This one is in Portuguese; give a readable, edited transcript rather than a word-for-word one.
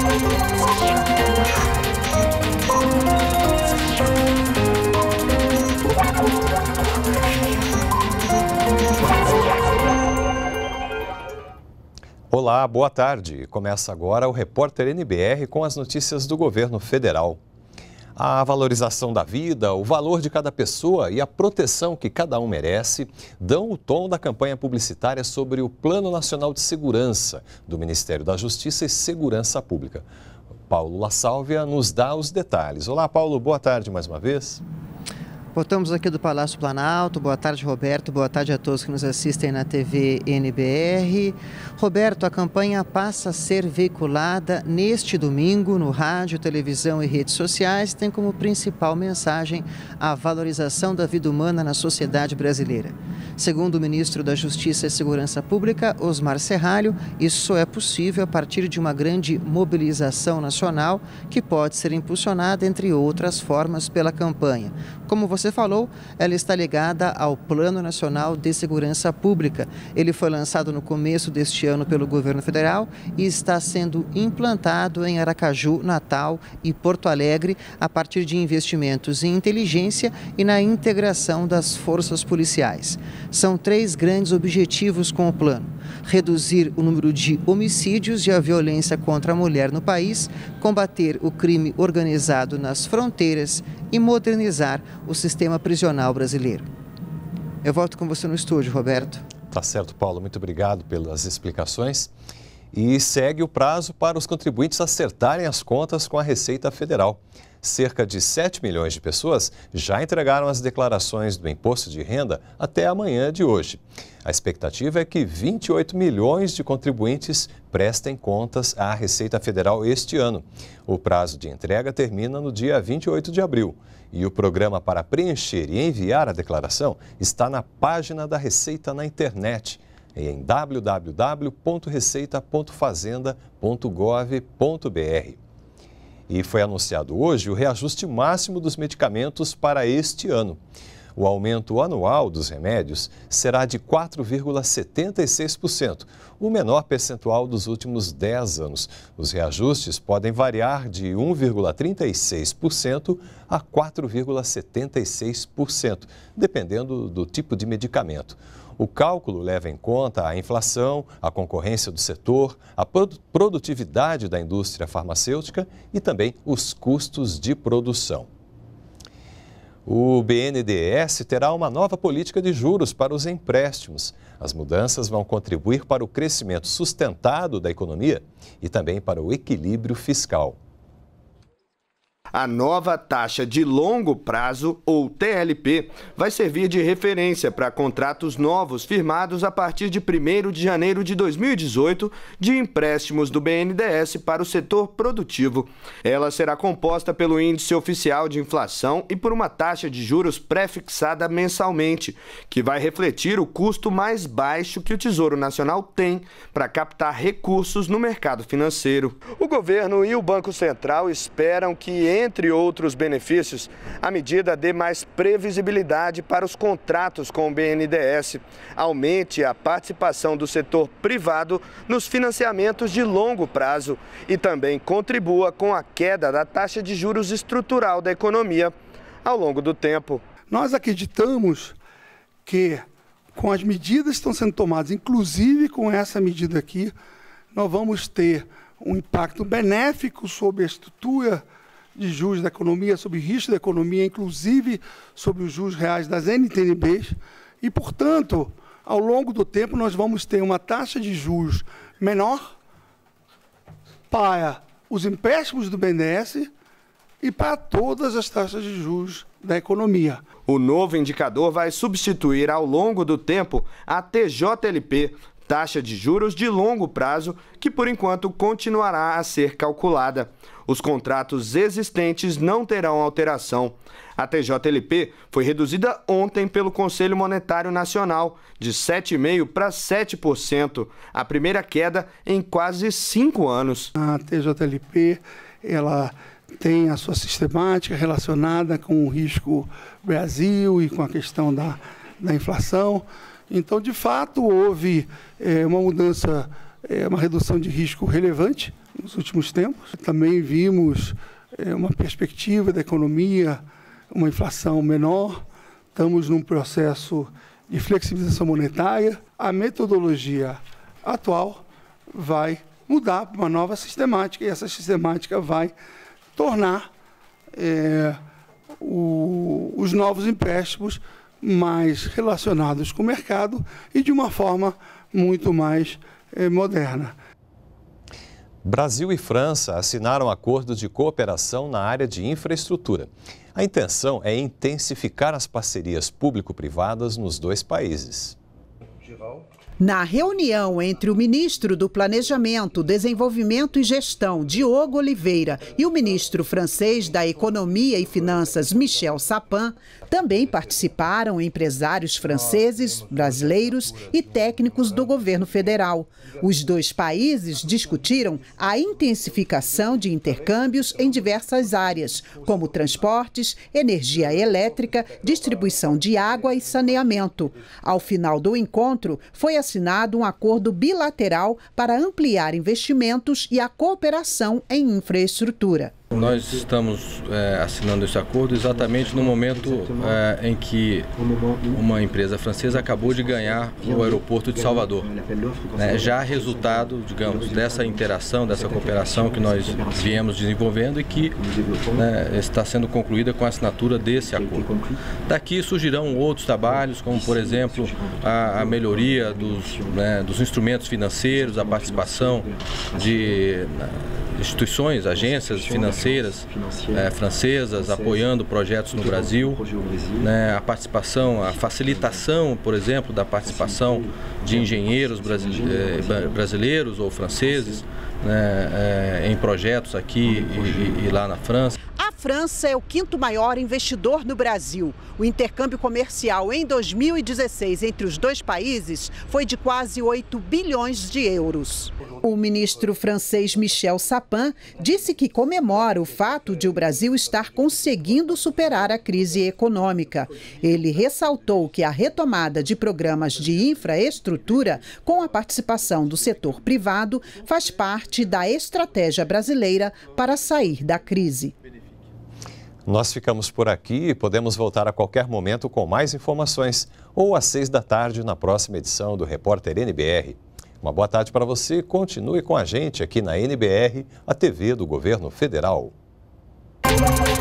Olá, boa tarde. Começa agora o Repórter NBR com as notícias do governo federal. A valorização da vida, o valor de cada pessoa e a proteção que cada um merece dão o tom da campanha publicitária sobre o Plano Nacional de Segurança do Ministério da Justiça e Segurança Pública. Paulo La Sálvia nos dá os detalhes. Olá, Paulo, boa tarde mais uma vez. Voltamos aqui do Palácio Planalto. Boa tarde, Roberto. Boa tarde a todos que nos assistem na TV NBR. Roberto, a campanha passa a ser veiculada neste domingo no rádio, televisão e redes sociais. Tem como principal mensagem a valorização da vida humana na sociedade brasileira. Segundo o ministro da Justiça e Segurança Pública, Osmar Serralho, isso só é possível a partir de uma grande mobilização nacional que pode ser impulsionada, entre outras formas, pela campanha. Como você falou, ela está ligada ao Plano Nacional de Segurança Pública. Ele foi lançado no começo deste ano pelo governo federal e está sendo implantado em Aracaju, Natal e Porto Alegre a partir de investimentos em inteligência e na integração das forças policiais. São 3 grandes objetivos com o plano: reduzir o número de homicídios e a violência contra a mulher no país, combater o crime organizado nas fronteiras e modernizar o sistema prisional brasileiro. Eu volto com você no estúdio, Roberto. Tá certo, Paulo. Muito obrigado pelas explicações. E segue o prazo para os contribuintes acertarem as contas com a Receita Federal. Cerca de 7 milhões de pessoas já entregaram as declarações do imposto de renda até amanhã de hoje. A expectativa é que 28 milhões de contribuintes prestem contas à Receita Federal este ano. O prazo de entrega termina no dia 28 de abril. E o programa para preencher e enviar a declaração está na página da Receita na internet, em www.receita.fazenda.gov.br. E foi anunciado hoje o reajuste máximo dos medicamentos para este ano. O aumento anual dos remédios será de 4,76%, o menor percentual dos últimos 10 anos. Os reajustes podem variar de 1,36% a 4,76%, dependendo do tipo de medicamento. O cálculo leva em conta a inflação, a concorrência do setor, a produtividade da indústria farmacêutica e também os custos de produção. O BNDES terá uma nova política de juros para os empréstimos. As mudanças vão contribuir para o crescimento sustentado da economia e também para o equilíbrio fiscal. A nova taxa de longo prazo, ou TLP, vai servir de referência para contratos novos firmados a partir de 1º de janeiro de 2018 de empréstimos do BNDES para o setor produtivo. Ela será composta pelo índice oficial de inflação e por uma taxa de juros pré-fixada mensalmente, que vai refletir o custo mais baixo que o Tesouro Nacional tem para captar recursos no mercado financeiro. O governo e o Banco Central esperam que, entre outros benefícios, a medida dê mais previsibilidade para os contratos com o BNDES, aumente a participação do setor privado nos financiamentos de longo prazo e também contribua com a queda da taxa de juros estrutural da economia ao longo do tempo. Nós acreditamos que, com as medidas que estão sendo tomadas, inclusive com essa medida aqui, nós vamos ter um impacto benéfico sobre a estrutura de juros da economia, sobre o risco da economia, inclusive sobre os juros reais das NTNBs. E, portanto, ao longo do tempo, nós vamos ter uma taxa de juros menor para os empréstimos do BNDES e para todas as taxas de juros da economia. O novo indicador vai substituir ao longo do tempo a TJLP, taxa de juros de longo prazo, que por enquanto continuará a ser calculada. Os contratos existentes não terão alteração. A TJLP foi reduzida ontem pelo Conselho Monetário Nacional, de 7,5% para 7%, a primeira queda em quase 5 anos. A TJLP, ela tem a sua sistemática relacionada com o risco Brasil e com a questão da inflação. Então, de fato, houve uma mudança, uma redução de risco relevante nos últimos tempos. Também vimos uma perspectiva da economia, uma inflação menor. Estamos num processo de flexibilização monetária. A metodologia atual vai mudar para uma nova sistemática, e essa sistemática vai tornar os novos empréstimos mais relacionados com o mercado e de uma forma muito mais moderna. Brasil e França assinaram acordo de cooperação na área de infraestrutura. A intenção é intensificar as parcerias público-privadas nos dois países. Na reunião entre o ministro do Planejamento, Desenvolvimento e Gestão, Diogo Oliveira, e o ministro francês da Economia e Finanças, Michel Sapin, também participaram empresários franceses, brasileiros e técnicos do governo federal. Os dois países discutiram a intensificação de intercâmbios em diversas áreas, como transportes, energia elétrica, distribuição de água e saneamento. Ao final do encontro, foi assinado um acordo bilateral para ampliar investimentos e a cooperação em infraestrutura. Nós estamos assinando esse acordo exatamente no momento em que uma empresa francesa acabou de ganhar o aeroporto de Salvador. Já resultado, digamos, dessa interação, dessa cooperação que nós viemos desenvolvendo e que está sendo concluída com a assinatura desse acordo. Daqui surgirão outros trabalhos, como, por exemplo, a melhoria dos instrumentos financeiros, a participação de instituições, agências financeiras francesas apoiando projetos no Brasil, a participação, a facilitação, por exemplo, da participação de engenheiros brasileiros ou franceses em projetos aqui e lá na França. A França é o quinto maior investidor no Brasil. O intercâmbio comercial em 2016 entre os dois países foi de quase 8 bilhões de euros. O ministro francês Michel Sapin disse que comemora o fato de o Brasil estar conseguindo superar a crise econômica. Ele ressaltou que a retomada de programas de infraestrutura com a participação do setor privado faz parte da estratégia brasileira para sair da crise. Nós ficamos por aqui e podemos voltar a qualquer momento com mais informações ou às 6 da tarde na próxima edição do Repórter NBR. Uma boa tarde para você. Continue com a gente aqui na NBR, a TV do Governo Federal.